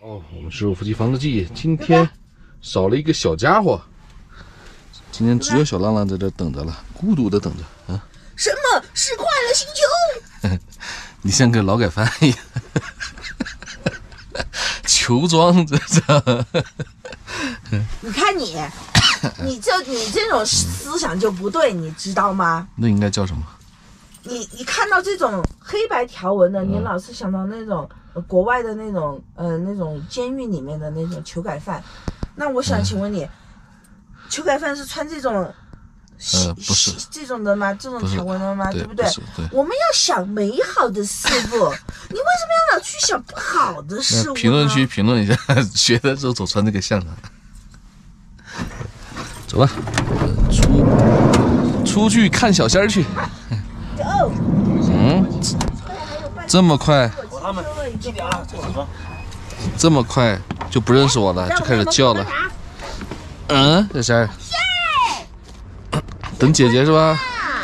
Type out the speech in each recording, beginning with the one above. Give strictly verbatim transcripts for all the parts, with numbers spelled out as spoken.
哦，我们师傅夫妻房子记今天少了一个小家伙，今天只有小浪浪在这等着了，孤独的等着啊。 什么是快乐星球？ 你像个劳改犯一样，球装这这。 你看你，你这你这种思想就不对，你知道吗？ 那应该叫什么？ 你你看到这种黑白条纹的，你老是想到那种、呃、国外的那种呃那种监狱里面的那种囚改犯。那我想请问你，囚改犯是穿这种呃不是这种的吗？这种条纹的吗？对不对？ 对， 我们要想美好的事物，你为什么要老去想不好的事物呢？ 评论区评论一下，学的时候走穿这个像啊。走吧，出出去看小仙儿去。嗯，这么快？这么快就不认识我了，就开始叫了。嗯，小仙儿，等姐姐是吧？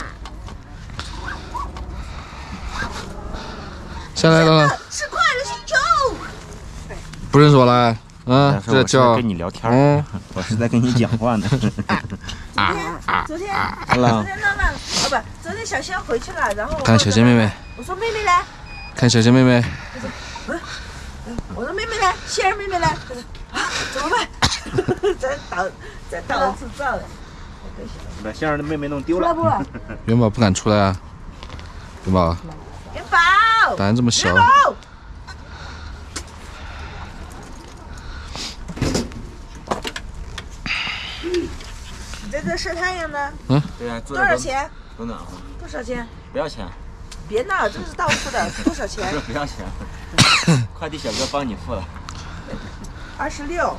下来了。 是快乐星球。 不认识我了？嗯，这叫跟你聊天，嗯，我是在跟你讲话呢。 啊，昨天，昨天，昨天浪浪，哦不，昨天小仙回去了，然后看小仙妹妹， 我说妹妹呢？ 看小仙妹妹， 我说，嗯，我说妹妹呢？仙儿妹妹呢？他说啊，怎么办？在倒，在到处找了， 把仙儿的妹妹弄丢了。 元宝不敢出来啊，元宝， 元宝， 胆这么小。 你在这晒太阳呢？ 嗯， 对啊， 多少钱？ 多暖和。 多少钱？ 不要钱。 别闹，这是到付的，多少钱？ 不要钱，快递小哥帮你付了。 二十六。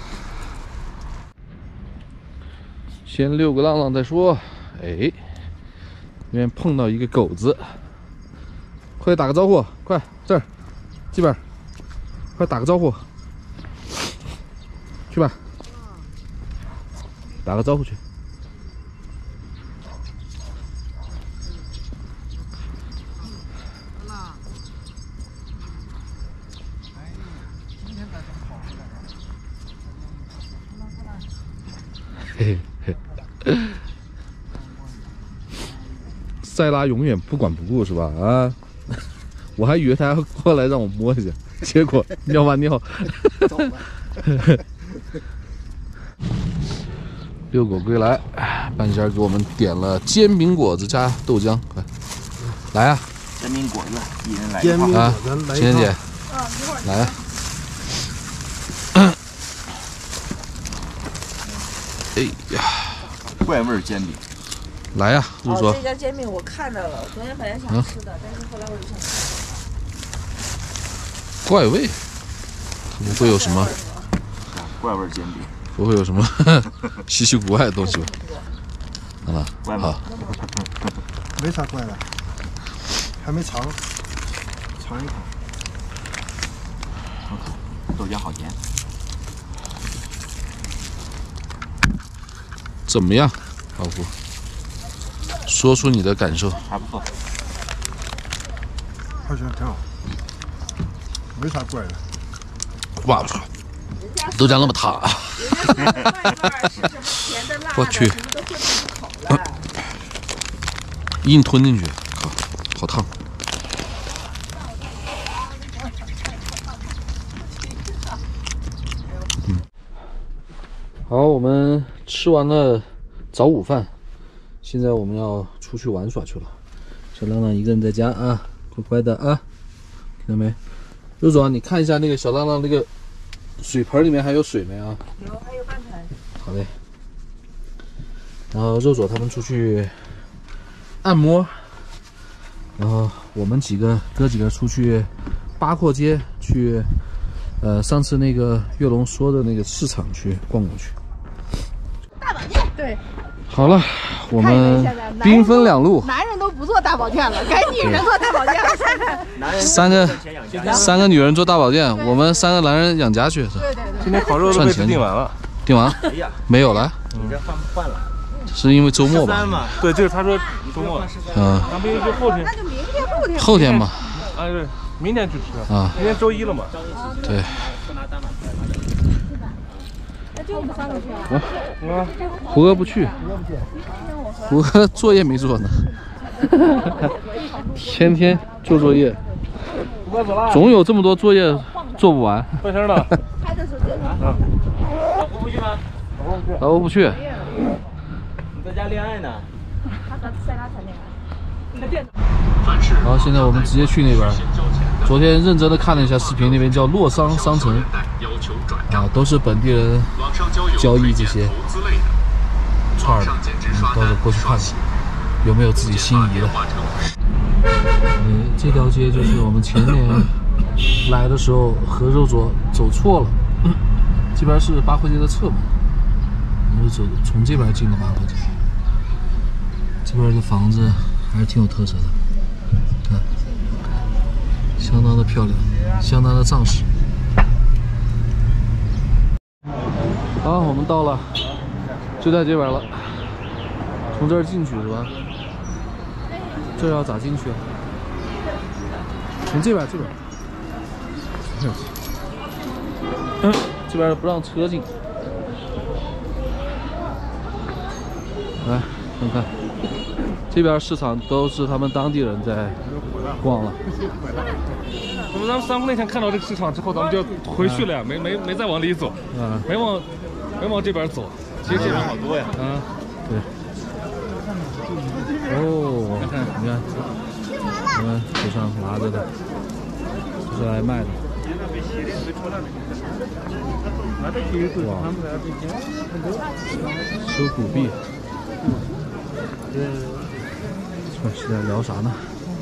先遛个浪浪再说。哎，那边碰到一个狗子，快打个招呼，快这儿，基本，快打个招呼，去吧，打个招呼去。嘿嘿，塞拉永远不管不顾是吧？啊，我还以为他要过来让我摸一下，结果尿完尿。遛狗归来，半仙给我们点了煎饼果子加豆浆，快来啊！ 煎饼果子，一人来一套啊！晴天姐，来啊！哎呀， 怪味煎饼， 来呀，入桌。 这家煎饼我看到了，我昨天本来想吃的，但是后来我就想吃。 怪味，不会有什么？ 怪味煎饼， 不会有什么稀奇古怪的东西吧？啊，好， 没啥怪的，还没尝，尝一口。 豆浆好甜。 怎么样，老胡？说出你的感受。 还不错， 还行，挺好，没啥怪的。 哇操，豆浆那么烫啊！我去，硬吞进去，好，好烫。嗯，好，我们吃完了早午饭，现在我们要出去玩耍去了。小浪浪一个人在家啊，乖乖的啊，看到没？肉总，你看一下那个小浪浪那个水盆里面还有水没啊？ 有，还有半盆。 好嘞。然后肉总他们出去按摩，然后我们几个哥几个出去八廓街去，呃，上次那个月龙说的那个市场去逛逛去。 大保健，对。 好了，我们兵分两路。 男人都不做大保健了，该女人做大保健了。 三个三个女人做大保健，我们三个男人养家去。 对对对。 今天烤肉的位置订完了， 订完？没有了。 你这换换了？ 是因为周末吧？ 对，就是他说周末。 嗯。 那不就后天？ 那就明天后天。 后天吧。 啊，对，明天去吃。 啊。 明天周一了嘛。 对。 啊，胡哥不去，胡哥作业没做呢，天天做作业，总有这么多作业做不完。 换声了。 老胡不去吗？ 老胡不去。 你在家恋爱呢。 好，现在我们直接去那边。昨天认真的看了一下视频，那边叫洛桑商城，啊，都是本地人交易这些串儿的，嗯，到时候过去看看有没有自己心仪的。嗯，这条街就是我们前年来的时候和肉左走错了，这边是八廓街的侧门，我们走从这边进的八廓街。这边的房子还是挺有特色的，看。相当的漂亮，相当的藏式。好，我们到了，就在这边了。从这儿进去是吧？这要咋进去啊？从这边，这边。嗯，这边不让车进。来看看，这边市场都是他们当地人在逛了。 我们咱们三姑那天看到这个市场之后，咱们就回去了呀，没没没再往里走， 啊， 没往没往这边走。其实这边好多呀， 啊，对。哦，你看，你看，我们手上拿着的，这是来卖的。哇，收古币。这是在聊啥呢？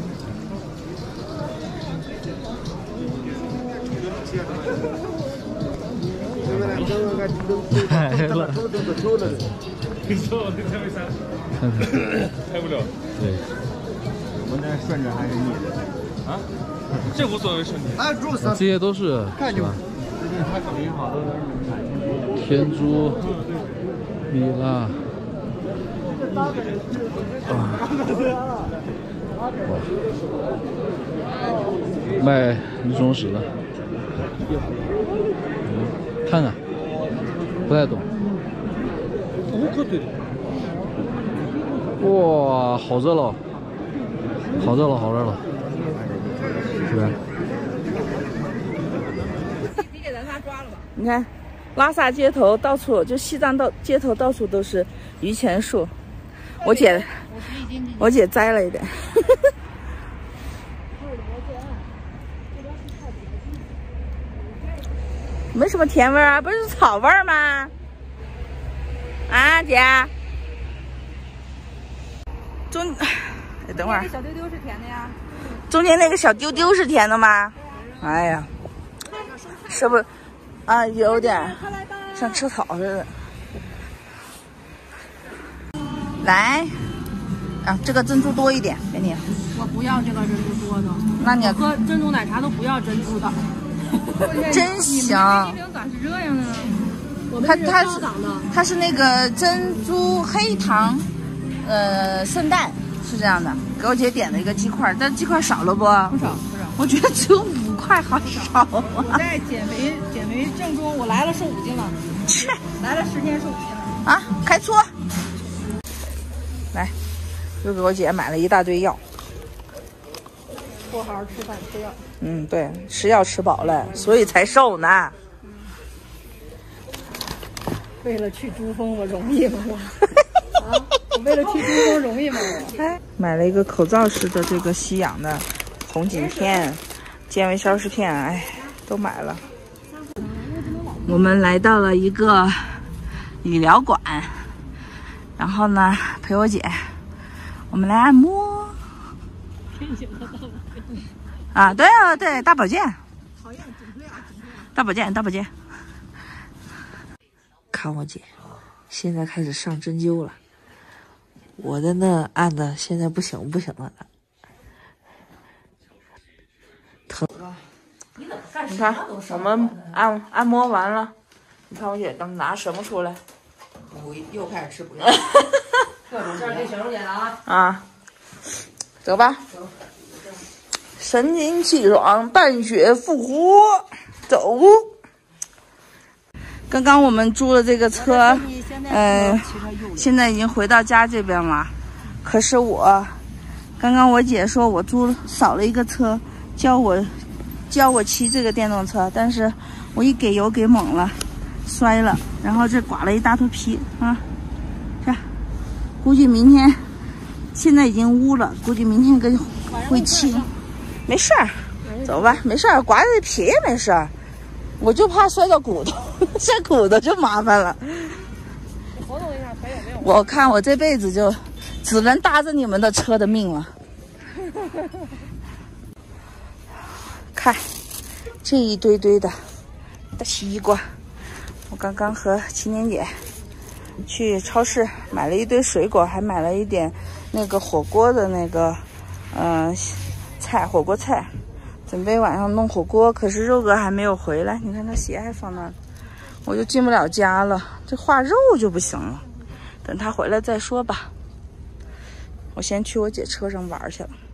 来了，看看， 开不了。 对， 我那顺着还是逆着？ 啊，这无所谓顺序。 这些都是是吧？天珠、米拉，啊，卖鱼中石的，嗯，看看，不太懂。哇，好热闹，好热闹，好热闹，是吧？ 你看，拉萨街头到处，就西藏到街头到处都是榆钱树。我姐，我姐摘了一点。没什么甜味啊，不是草味儿吗？啊，姐。中，哎，等会儿。 小丢丢是甜的呀。 中间那个小丢丢是甜的吗？哎呀，是不？啊，有点像吃草似的。来，啊，这个珍珠多一点，给你。 我不要这个珍珠多的。 那你喝珍珠奶茶都不要珍珠的。 真香。 你们咋是这样呢？我们它是它是高档的。 它是那个珍珠黑糖，呃，圣诞是这样的。给我姐点了一个鸡块，但鸡块少了不？ 不少不少。 我觉得只有五块，好少啊！ 我在减肥减肥正中，我来了瘦五斤了。 去， 来了十天瘦五斤了。 啊，开搓！来，又给我姐买了一大堆药。 不好好吃饭吃药。 嗯，对，吃药吃饱了，所以才瘦呢。 为了去珠峰，我容易吗？我啊，我为了去珠峰容易吗？我买了一个口罩式的这个吸氧的红景片、健胃消食片，哎，都买了。我们来到了一个理疗馆，然后呢，陪我姐，我们来按摩。啊，对啊，对，大保健，大保健，大保健。看我姐，现在开始上针灸了。我的呢按的现在不行不行了，疼。你看，我们按按摩完了，你看我姐刚拿什么出来？ 我又开始吃补药。 这儿给小周姐了啊！ 啊，走吧。神清气爽，半血复活，走。 刚刚我们租了这个车，嗯，现在已经回到家这边了。可是我，刚刚我姐说我租少了一个车，教我教我骑这个电动车，但是我一给油给猛了，摔了，然后这刮了一大坨皮啊！这估计明天，现在已经污了，估计明天跟会漆。没事儿，走吧，没事儿，刮这皮也没事儿。我就怕摔到骨头，摔骨头就麻烦了。我看我这辈子就只能搭着你们的车的命了。看这一堆堆的大西瓜，我刚刚和青年姐去超市买了一堆水果，还买了一点那个火锅的那个嗯、呃、菜，火锅菜。准备晚上弄火锅，可是肉哥还没有回来。你看他鞋还放那儿，我就进不了家了。这化肉就不行了，等他回来再说吧。我先去我姐车上玩去了。